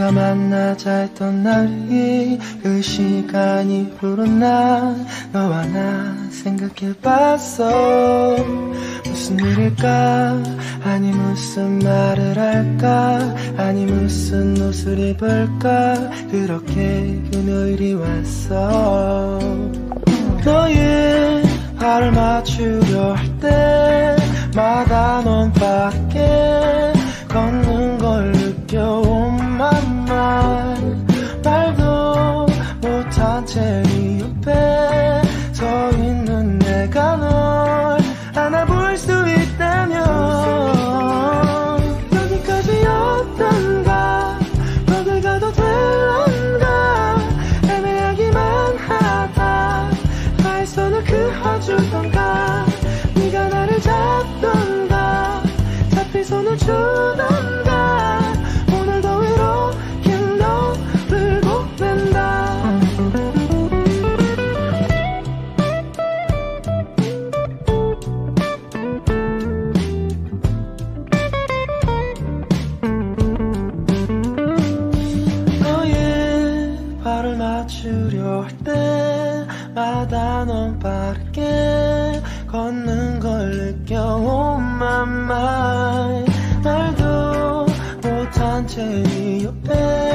네가 만나자 했던 날이 그 시간이 흐른 날 너와 나 생각해봤어. 무슨 일일까? 아니 무슨 말을 할까? 아니 무슨 옷을 입을까? 그렇게 금요일이 왔어. 너의 발을 맞추려 할 때마다 넌 밖에 걷는 걸 느껴. Oh my mind. 말도 못한 채 네 옆에 서 있는 내가 널 안아볼 수 있다면 여기까지였던가 거길 가도 될런가 애매하기만 하다 나의 손을 그어주던가 네가 나를 잡던가 잡힌 손을 주던가 오늘도 외롭긴 너를 보낸다. 너의 발을 맞추려 할 때마다 넌 빠르게 걷는 걸 느껴. Oh my mind. 말도 못한 채 네 옆에